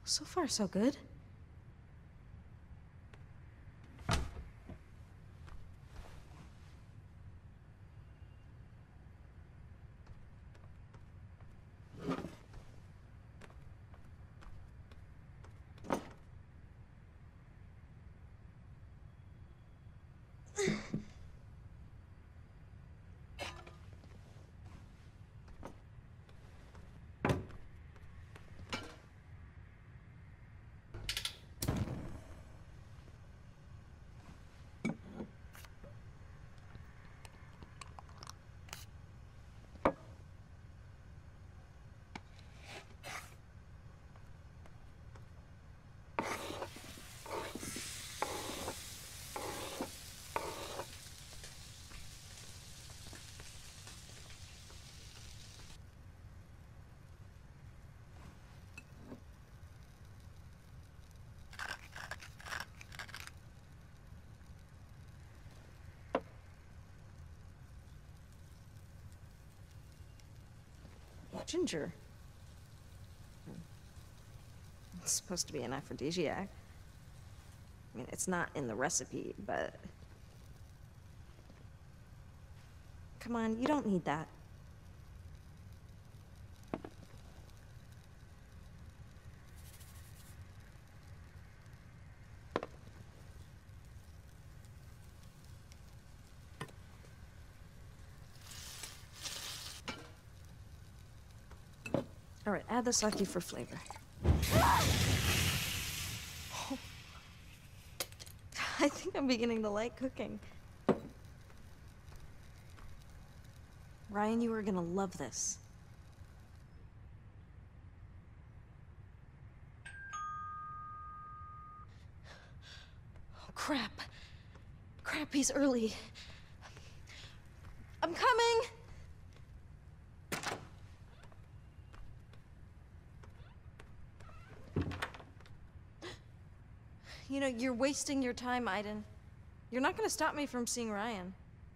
So far, so good. Ginger. It's supposed to be an aphrodisiac. I mean, it's not in the recipe, but... Come on, you don't need that. All right, add the sake for flavor. I think I'm beginning to like cooking. Ryan, you are gonna love this. Oh, crap. Crap, he's early. I'm coming! You know, you're wasting your time, Aiden. You're not gonna stop me from seeing Ryan.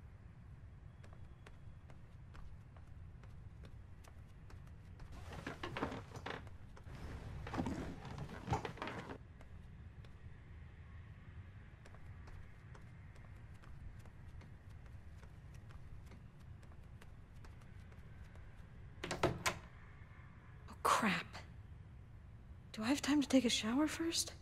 Oh, crap. Do I have time to take a shower first?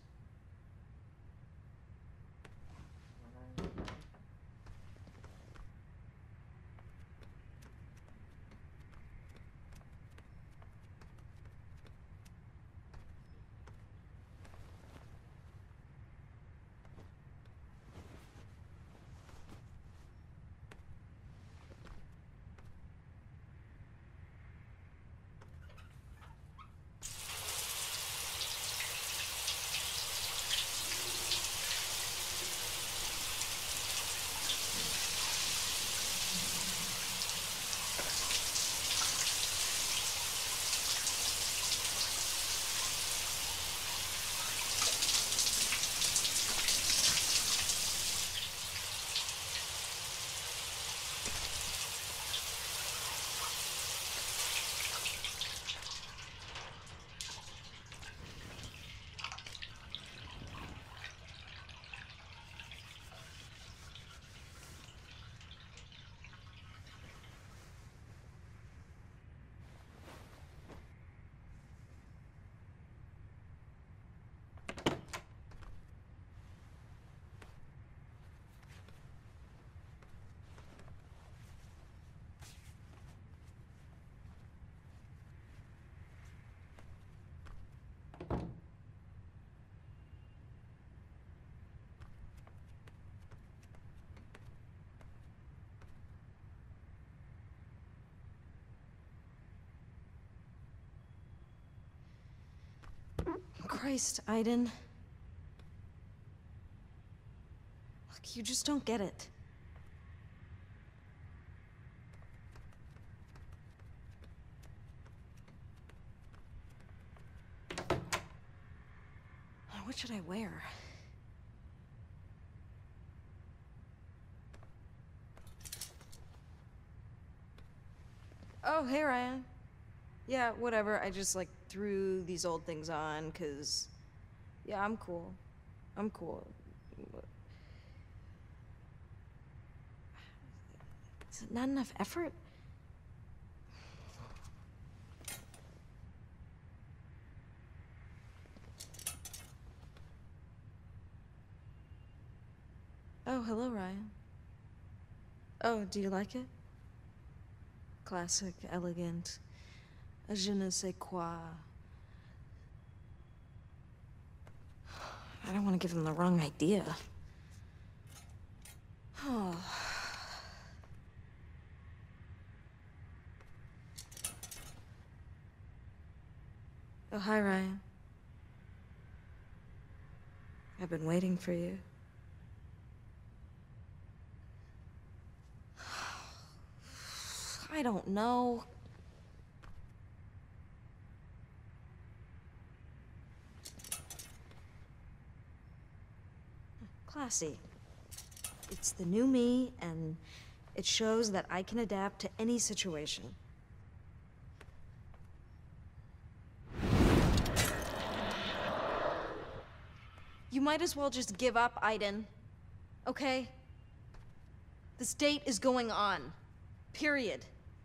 Christ, Aiden. Look, you just don't get it. What should I wear? Oh, hey, Ryan. Yeah, whatever. I just, like, threw these old things on, 'cause... Yeah, I'm cool. I'm cool. Is it not enough effort? Oh, hello, Ryan. Oh, do you like it? Classic, elegant, a je ne sais quoi. I don't want to give them the wrong idea. Oh. Oh, hi, Ryan. I've been waiting for you. I don't know. Classy. It's the new me, and it shows that I can adapt to any situation. You might as well just give up, Aiden. Okay? This date is going on. Period.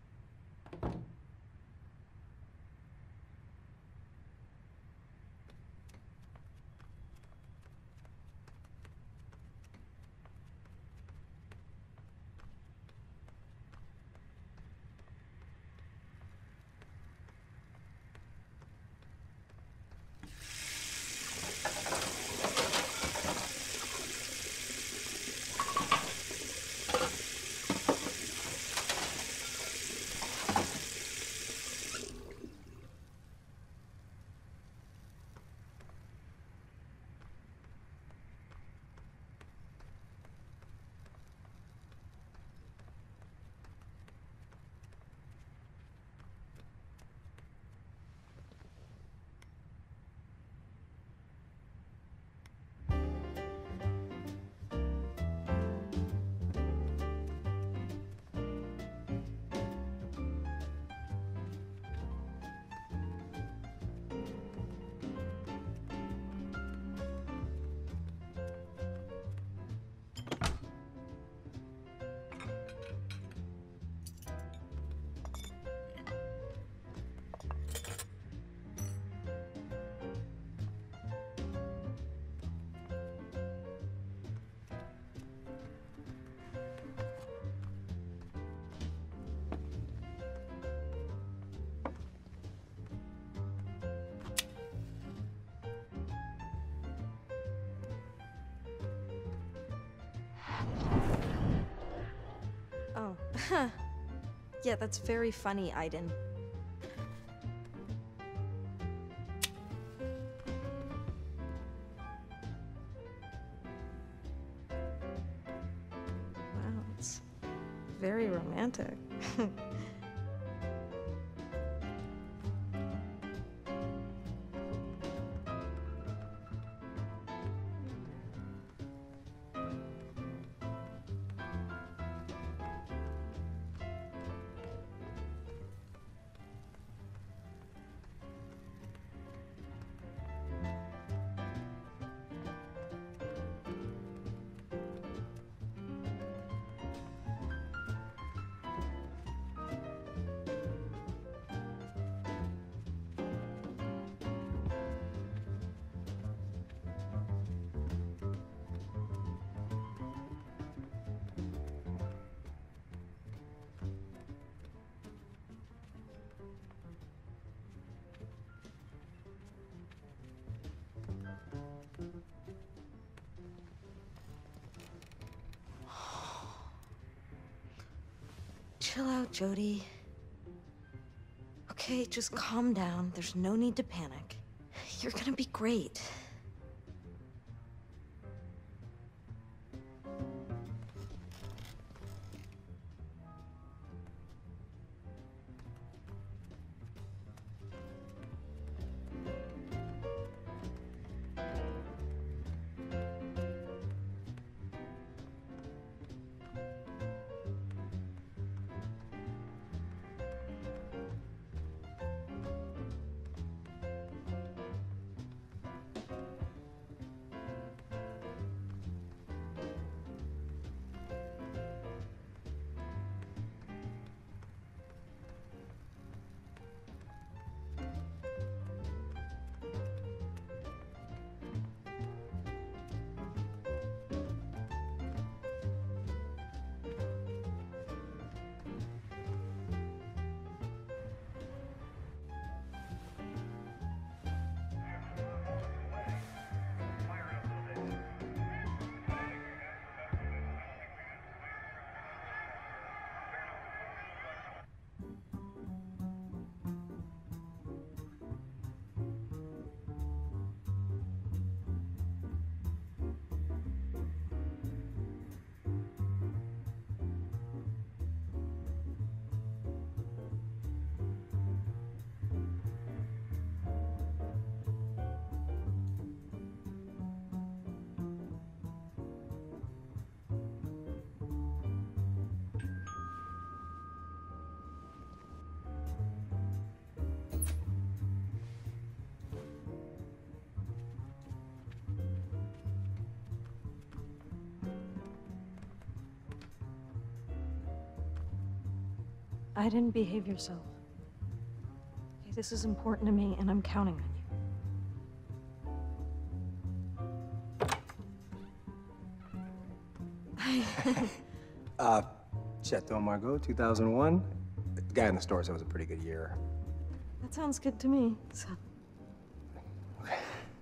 Oh, yeah, that's very funny, Aiden. Wow, it's very romantic. Chill out, Jodie. Okay, just calm down. There's no need to panic. You're gonna be great. I didn't behave yourself. Okay, this is important to me, and I'm counting on you. Chateau Margaux, 2001. The guy in the store said it was a pretty good year. That sounds good to me, so... Okay.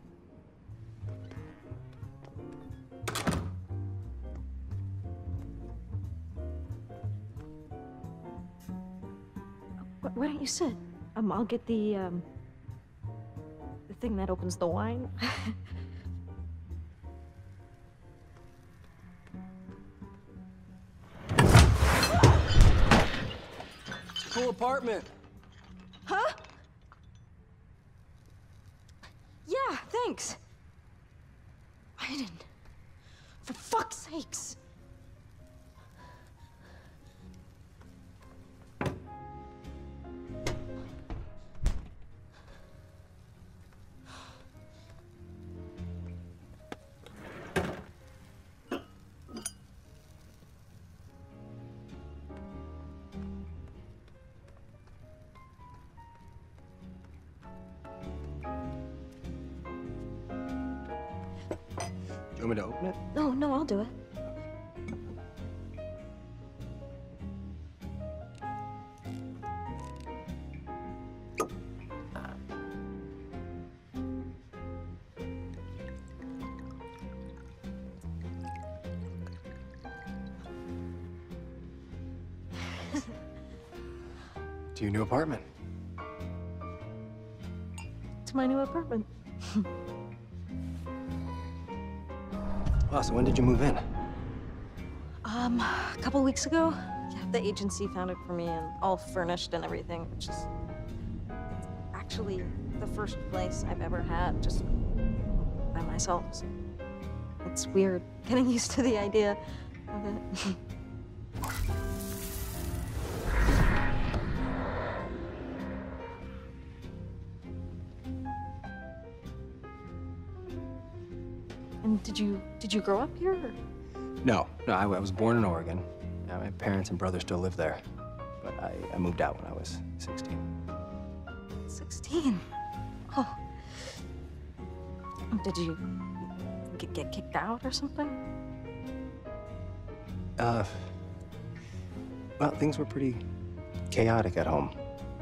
Why don't you sit? I'll get the thing that opens the wine. Cool apartment. Huh? Yeah, thanks. Aiden, for fuck's sakes. You want me to open it? No, I'll do it. To your new apartment. To my new apartment. Wow, so when did you move in? A couple weeks ago. Yeah, the agency found it for me and all furnished and everything, which is actually the first place I've ever had just by myself. So it's weird getting used to the idea of it. And did you grow up here? Or? No, I was born in Oregon. My parents and brother still live there. But I moved out when I was 16. 16? Oh. Did you get kicked out or something? Well, things were pretty chaotic at home.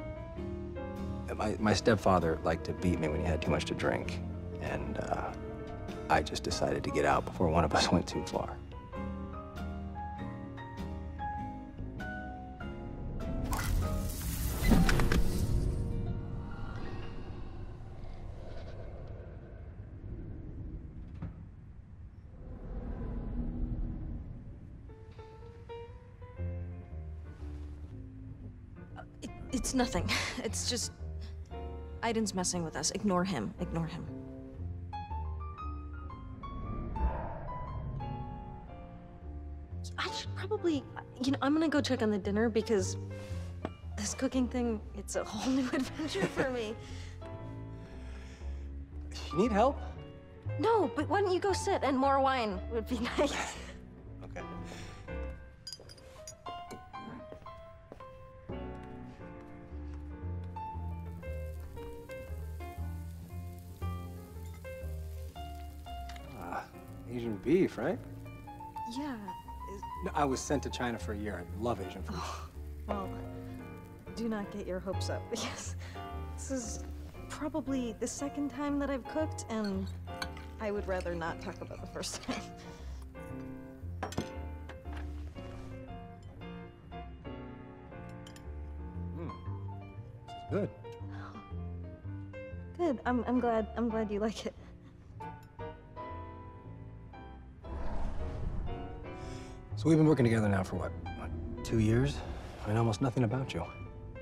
My stepfather liked to beat me when he had too much to drink. And, I just decided to get out before one of us went too far. It's nothing. It's just... Aiden's messing with us. Ignore him. Ignore him. I should probably... I'm gonna go check on the dinner because this cooking thing, it's a whole new adventure for me. You need help? No, but why don't you go sit and more wine would be nice. Okay. Asian beef, right? Yeah. No, I was sent to China for a year. I love Asian food. Oh, well, do not get your hopes up because this is probably the second time that I've cooked, and I would rather not talk about the first time. Good. Good. I'm glad you like it. So we've been working together now for what 2 years? I know almost nothing about you.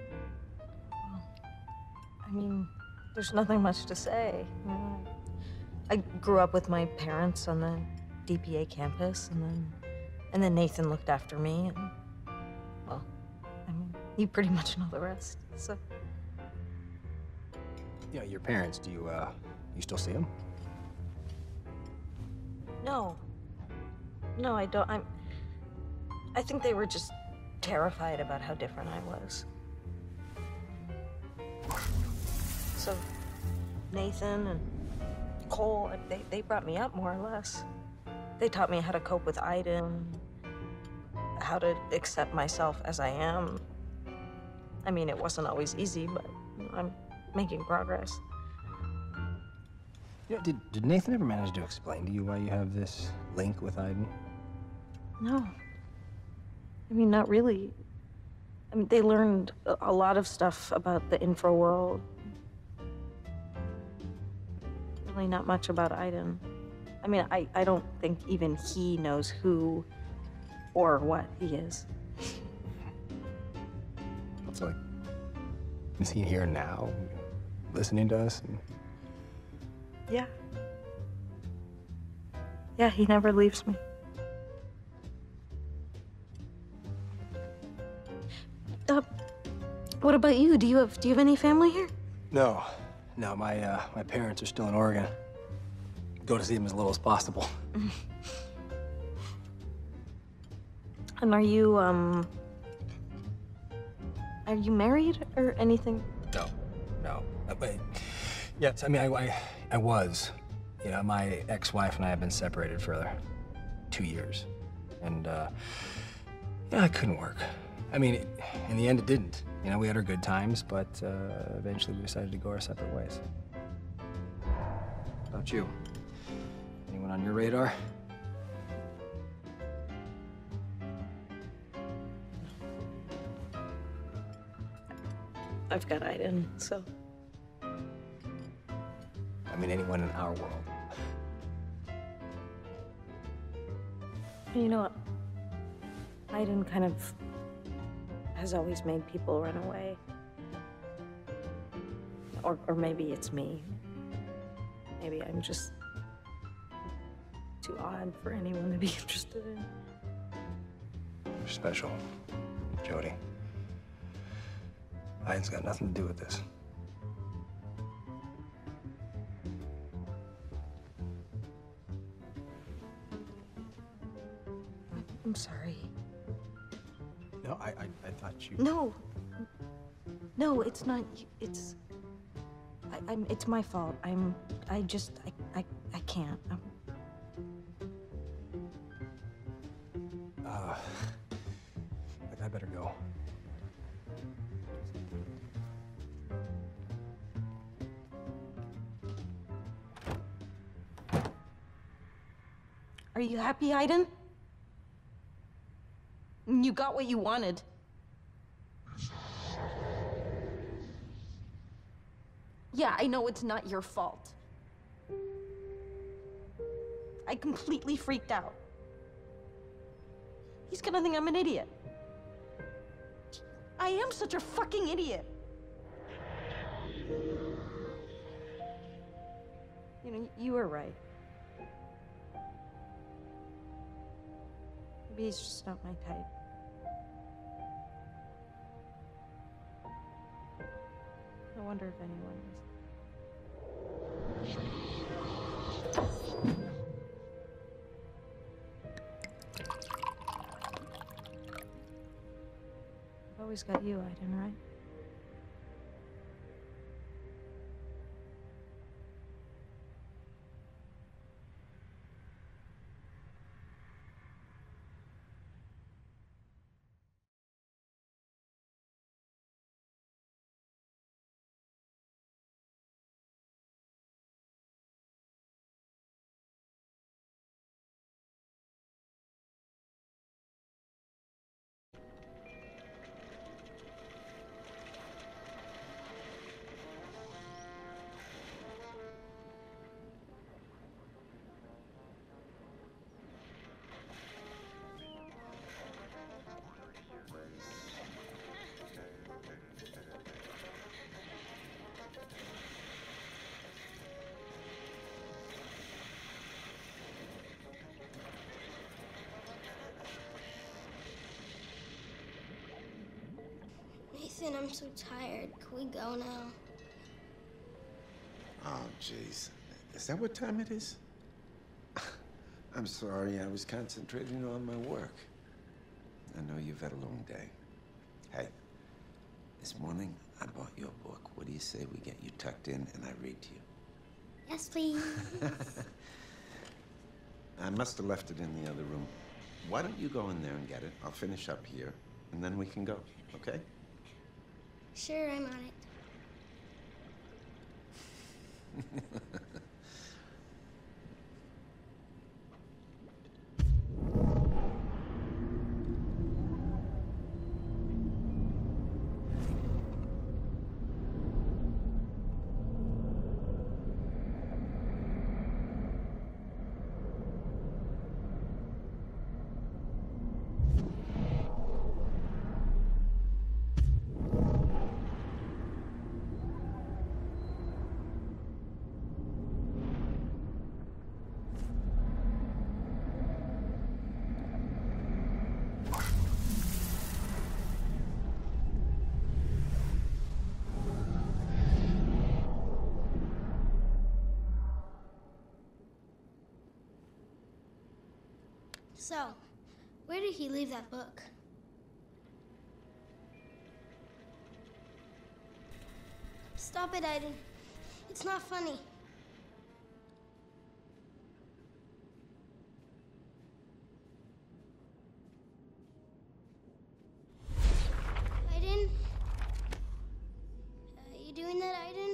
I mean, there's nothing much to say. I grew up with my parents on the DPA campus, and then Nathan looked after me, and well, I mean, you pretty much know the rest. So. Yeah, your parents. Do you still see them? No, I don't. I think they were just terrified about how different I was. So Nathan and Cole, they brought me up more or less. They taught me how to cope with Aiden, how to accept myself as I am. I mean, it wasn't always easy, but I'm making progress. You know, did Nathan ever manage to explain to you why you have this link with Aiden? No. I mean, not really. I mean, they learned a lot of stuff about the infra world. Really not much about Aiden. I mean, I don't think even he knows who or what he is. It's like, is he here now, listening to us? Yeah. Yeah, he never leaves me. What about you? Do you have any family here? No, my parents are still in Oregon. Go to see them as little as possible. And are you married or anything? No. Wait. Yes, I mean, I was. You know, my ex-wife and I have been separated for 2 years. And, yeah, it couldn't work. I mean, in the end, it didn't. You know, we had our good times, but eventually we decided to go our separate ways. How about you? Anyone on your radar? I've got Aiden, so. I mean, anyone in our world. You know what? Aiden kind of has always made people run away. Or maybe it's me. Maybe I'm just too odd for anyone to be interested in. You're special, Jodie. Aiden's got nothing to do with this. I'm sorry. No, I thought you... No, it's not. It's my fault. I can't. I better go. Are you happy, Aiden? You got what you wanted. Yeah, I know it's not your fault. I completely freaked out. He's gonna think I'm an idiot. I am such a fucking idiot. You know, you were right. Maybe he's just not my type. I wonder if anyone is. I've always got you, Aiden, right? Nathan, I'm so tired. Can we go now? Oh, jeez. Is that what time it is? I'm sorry. I was concentrating on my work. I know you've had a long day. Hey, this morning I bought you a book. What do you say we get you tucked in and I read to you? Yes, please. I must have left it in the other room. Why don't you go in there and get it? I'll finish up here, and then we can go, okay? Sure, I'm on it. So, where did he leave that book? Stop it, Aiden. It's not funny. Aiden? You doing that, Aiden?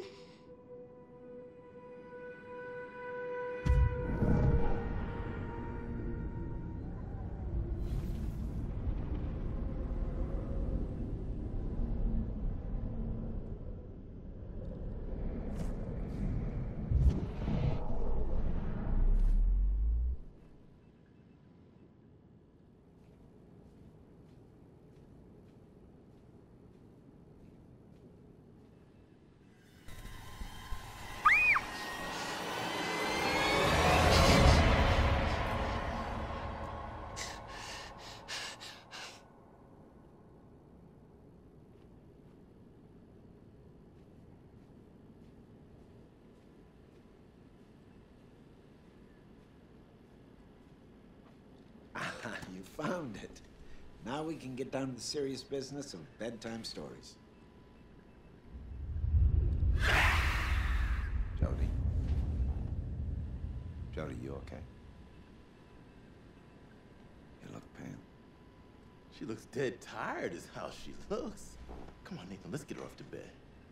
You found it. Now we can get down to the serious business of bedtime stories. Jody. Jody, you okay? You look pale. She looks dead tired is how she looks. Come on, Nathan, let's get her off to bed.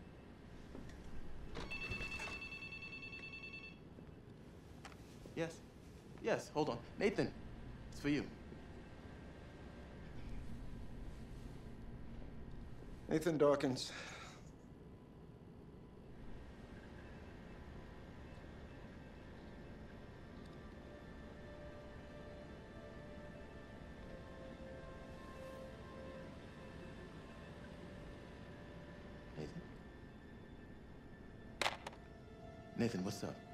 Yes, yes, hold on. Nathan, it's for you. Nathan Dawkins. Nathan? Nathan, what's up?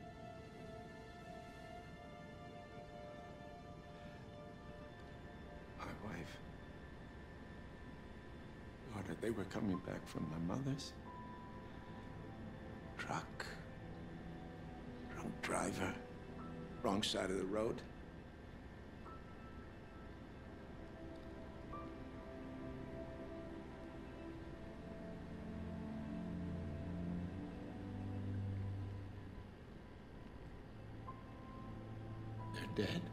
My wife. Daughter, they were coming back from my mother's. Truck. Drunk driver. Wrong side of the road. They're dead.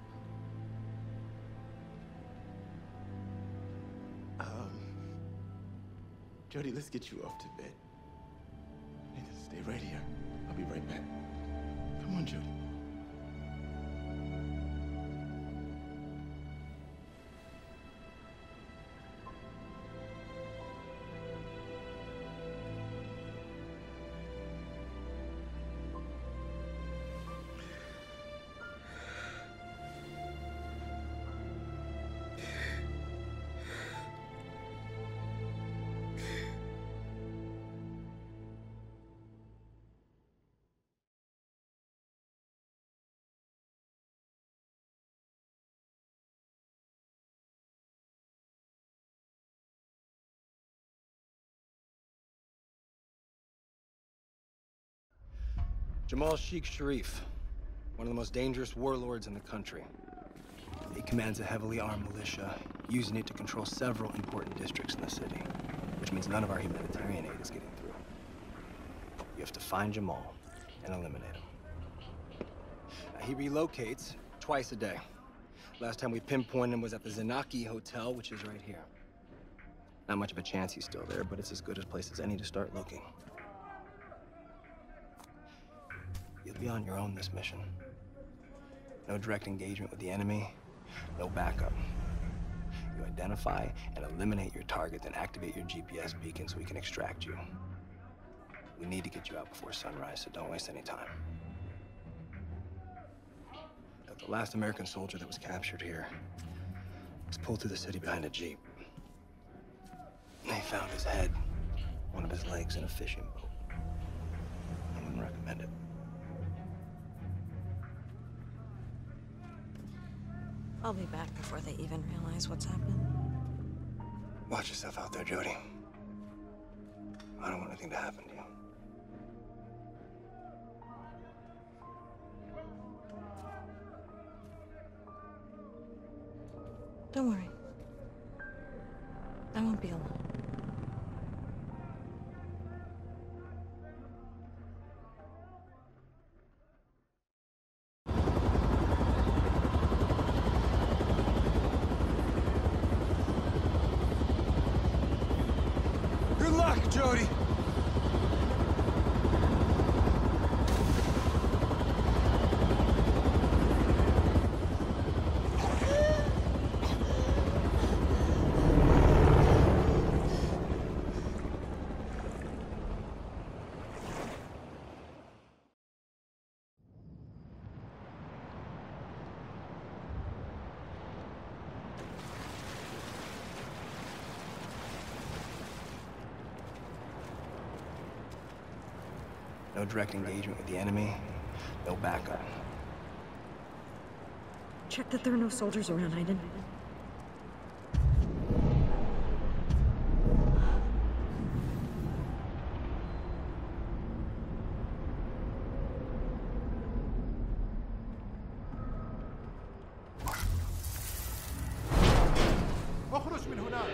Jody, let's get you off to bed. Nathan, stay right here. I'll be right back. Come on, Jody. Jamal Sheikh Sharif, one of the most dangerous warlords in the country. He commands a heavily armed militia, using it to control several important districts in the city, which means none of our humanitarian aid is getting through. You have to find Jamal and eliminate him. He relocates twice a day. Last time we pinpointed him was at the Zanaki Hotel, which is right here. Not much of a chance he's still there, but it's as good a place as any to start looking. You'll be on your own this mission. No direct engagement with the enemy, no backup. You identify and eliminate your target, then activate your GPS beacon so we can extract you. We need to get you out before sunrise, so don't waste any time. The last American soldier that was captured here was pulled through the city behind a Jeep. They found his head, one of his legs in a fishing boat. I wouldn't recommend it. I'll be back before they even realize what's happening. Watch yourself out there, Jody. I don't want anything to happen to you. Don't worry. I won't be alone. Good luck, Jody! No direct engagement with the enemy, no backup. Check that there are no soldiers around, Aiden. اخرج من هنا.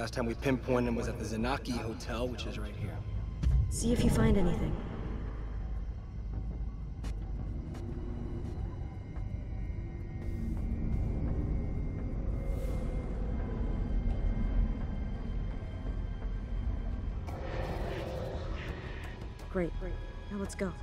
Last time we pinpointed him was at the Zanaki Hotel, which is right here. See if you find anything. Great. Now let's go.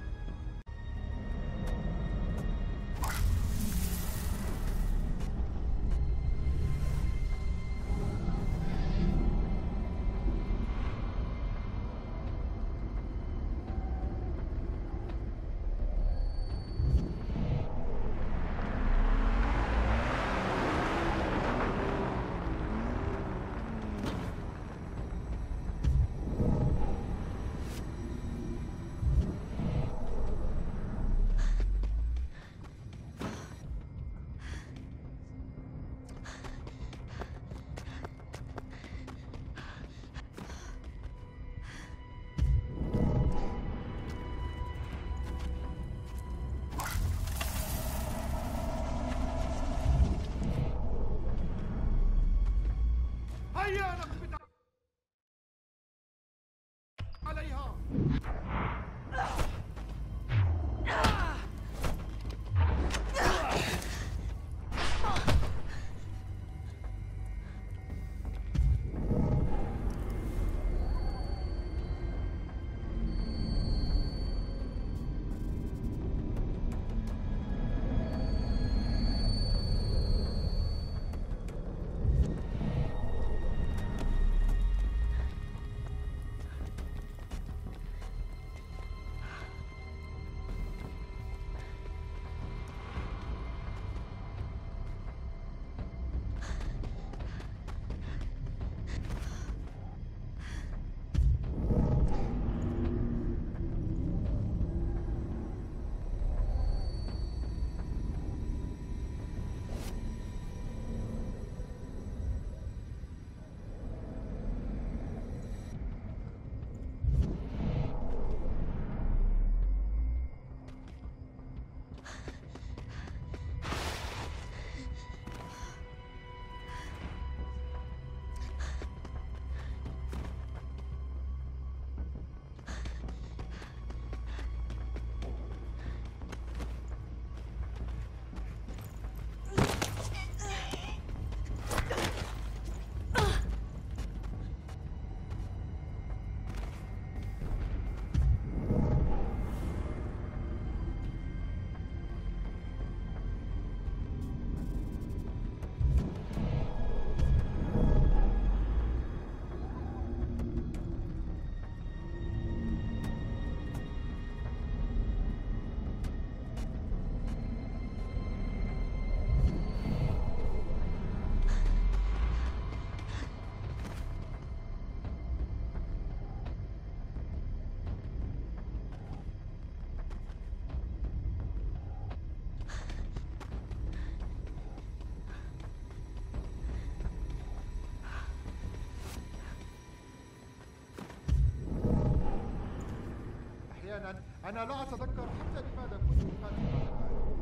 أحيانا أنا لا أتذكر حتى لماذا كنت أقاتل هذا العالم.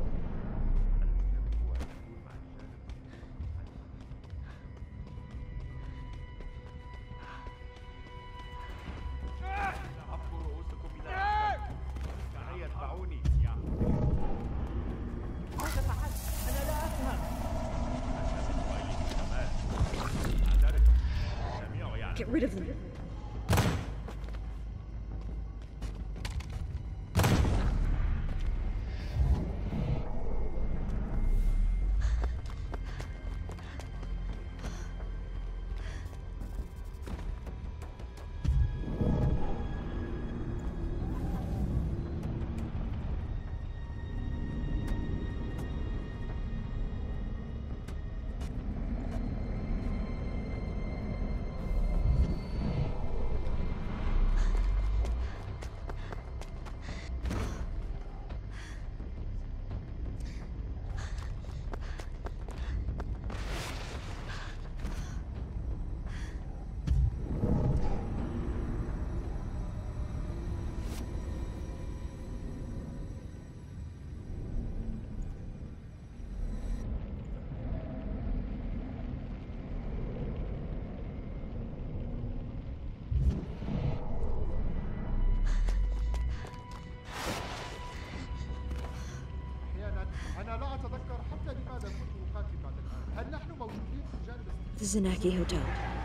المهم هو أن أكون مع الجانب. أعفوا رؤوسكم إلى الأسفل. تعالوا يتبعوني يا ماذا فعلت؟ أنا لا أفهم. أنت من ويل الشمال. أعترف. الجميع يعلم. Get rid of them. The Zanaki Hotel.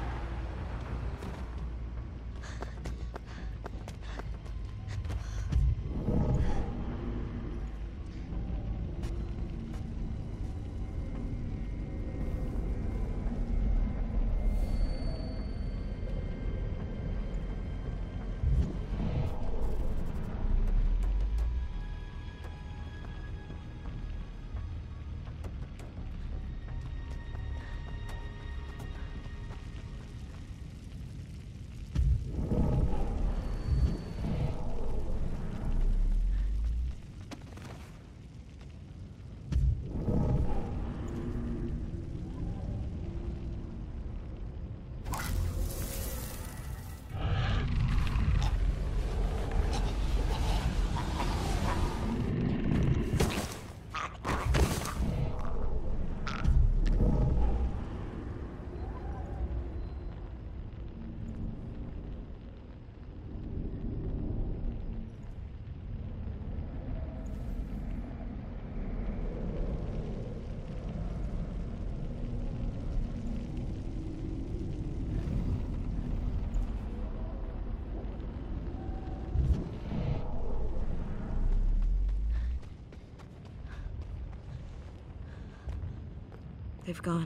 They've gone.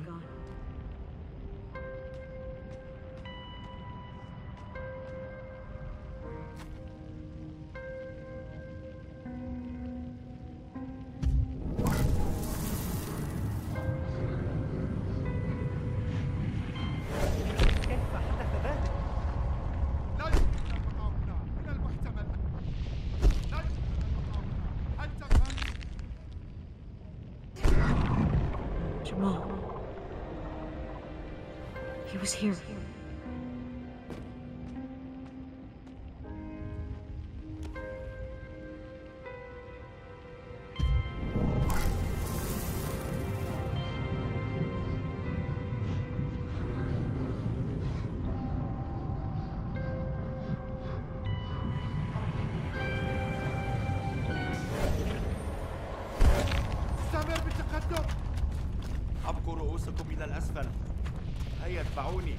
Jamal. He was here. استمر بالتقدم. أبقوا رؤوسكم إلى الأسفل. هيا اتبعوني.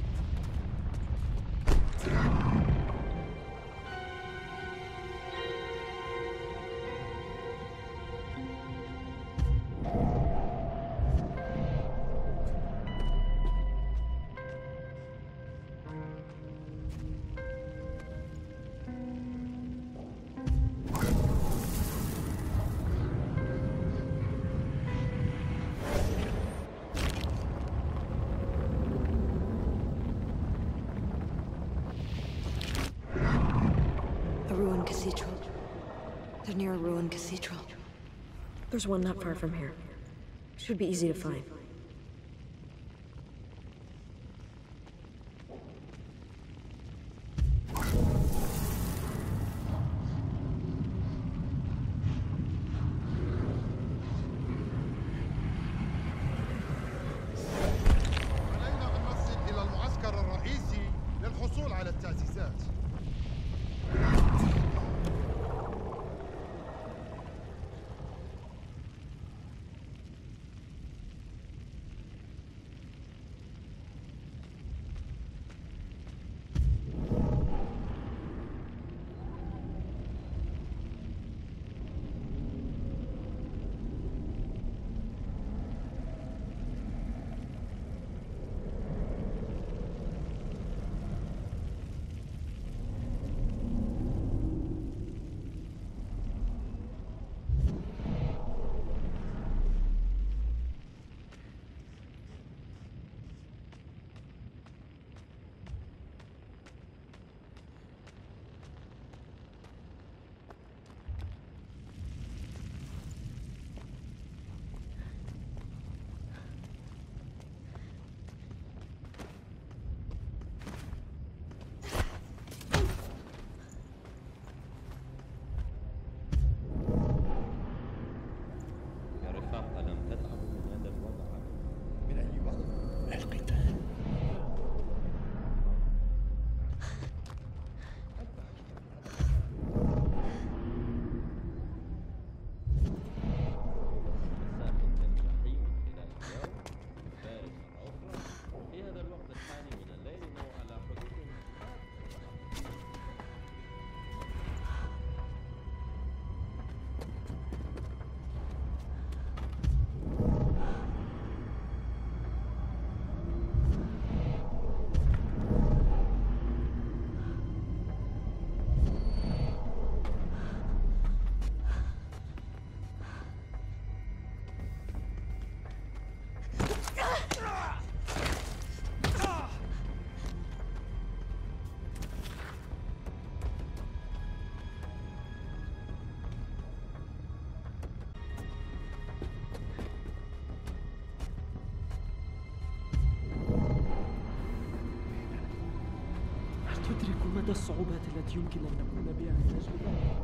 A ruined cathedral. They're near a ruined cathedral. There's one not far from here. Should be easy to find. علينا أن نصل إلى المعسكر الرئيسي للحصول على التأسيسات. مدى الصعوبات التي يمكن أن نقوم بها من أجل ذلك.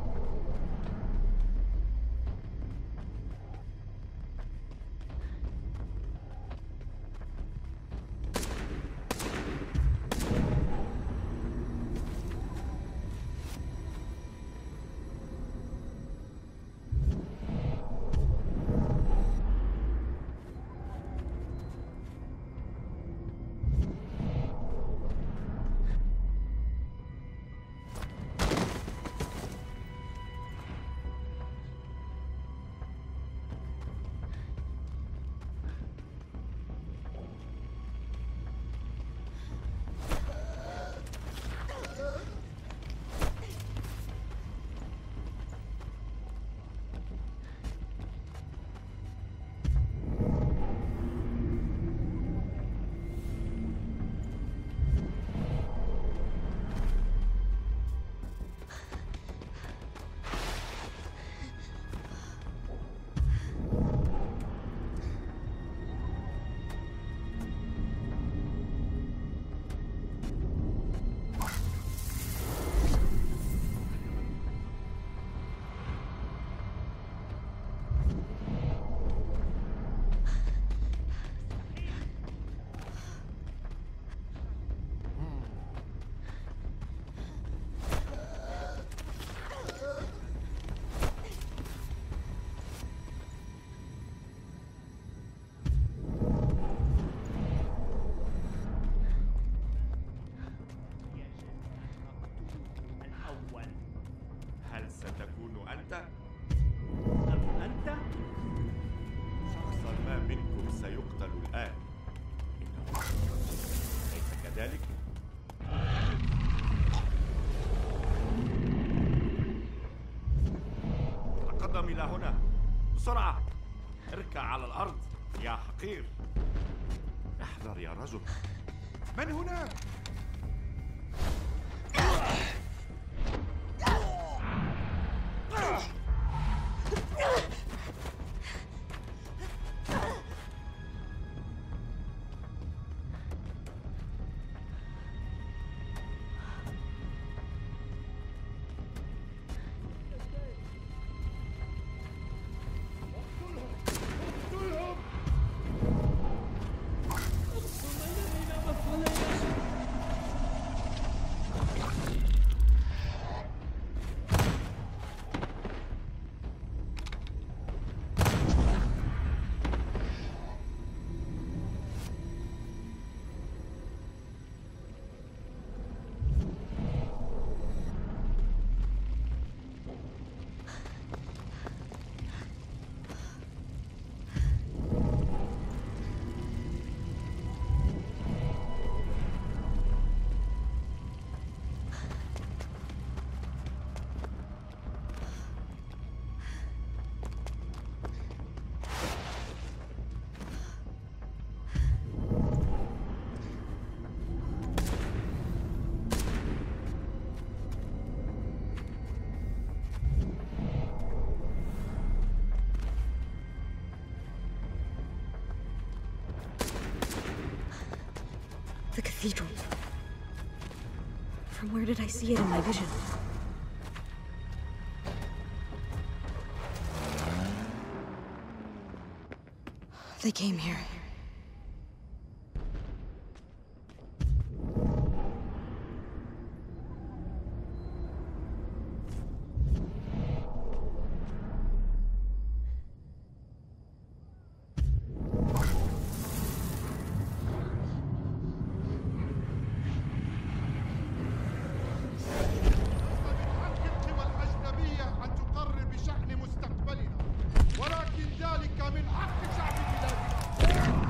إلى هنا بسرعة. اركع على الأرض يا حقير. احذر يا رجل. من هناك؟ The cathedral. From where did I see it in my vision? They came here. ولكن ذلك من حق شعب بلادنا.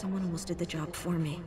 Someone almost did the job for me.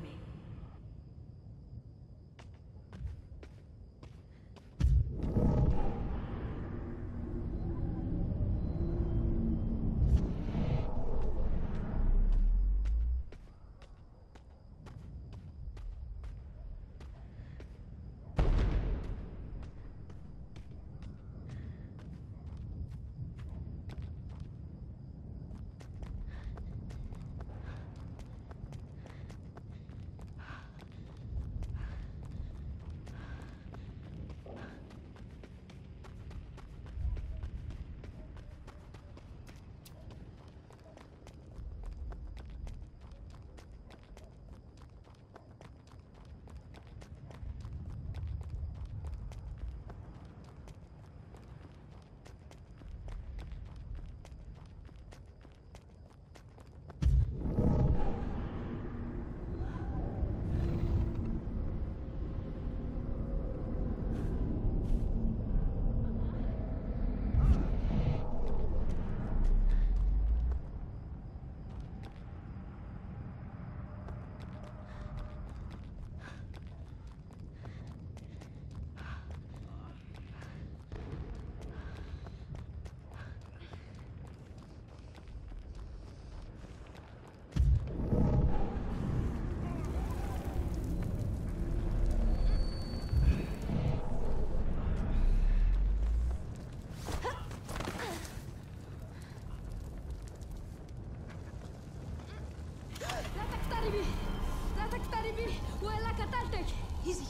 لا تقتربي وإلا قتلتك. Easy.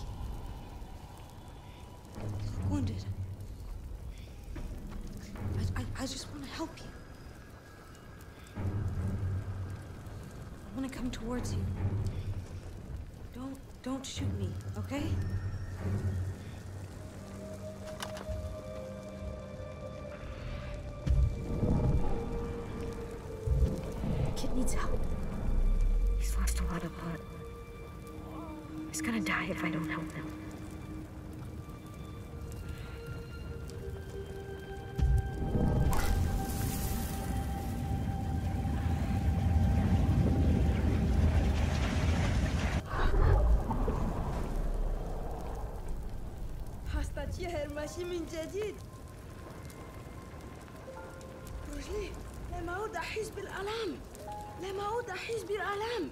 You're wounded. I just want to help you. I want to come towards you. Don't shoot me, okay? The kid needs help. He's lost a lot of blood. He's gonna die if I don't help him. هستتشهر ماشي من جديد. رجلي لم أعود أحس بالآلام. لم أعود أحس بالآلام.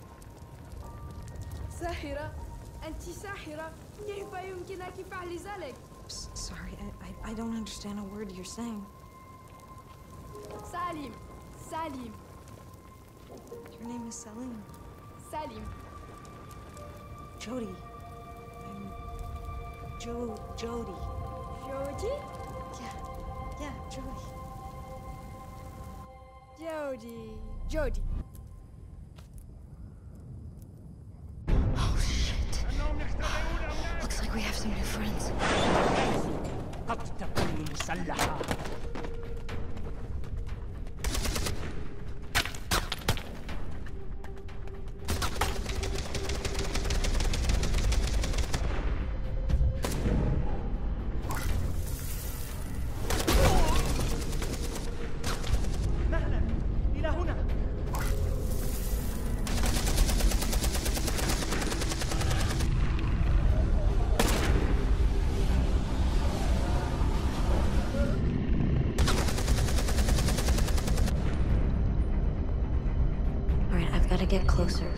ساحرة، أنت ساحرة. كيف يمكنك فعل ذلك؟ Sorry, I don't understand a word you're saying. سالم. سالم. Your name is Salim. سالم. Jody. I'm Jody. جودي؟ Yeah, Jody. جودي. Oh shit. Looks like we have some new friends. قد تكون مسلحة. مهلا إلى هنا. All right, I've got to get closer.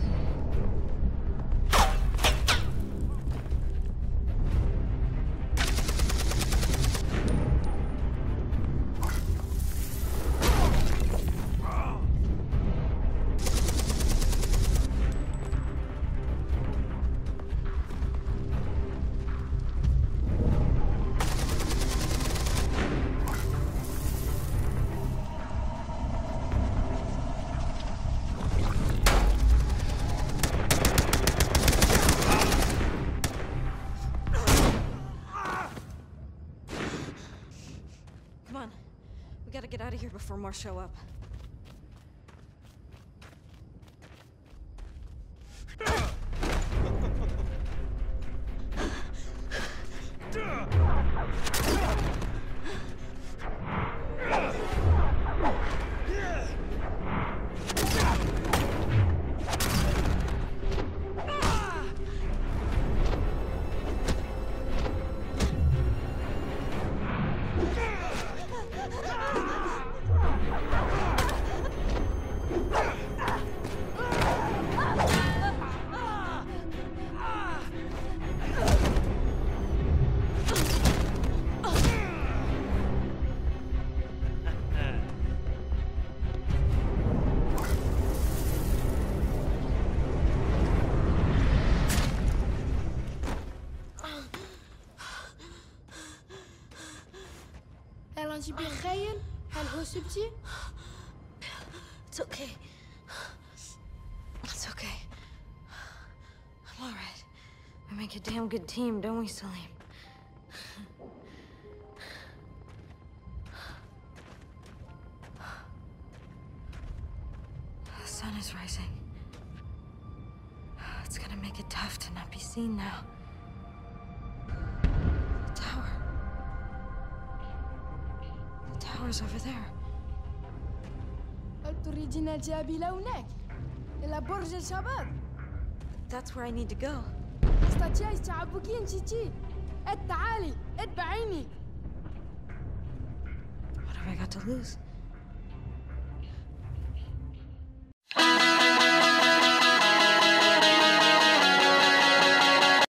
Come on. We gotta get out of here before more show up. أنت بخير؟ هل هو سبتي؟ It's okay. It's okay. I'm all right. We make a damn good team, don't we, Salim? The sun is rising. It's gonna make it tough to not be seen now. The tower. The tower's over there. هل تريدين الذهاب إلى هناك؟ إلى برج الشباب؟ That's where I need to go. استطيعي تعبكين تيتي. تعالي اتبعيني. What have I got to lose?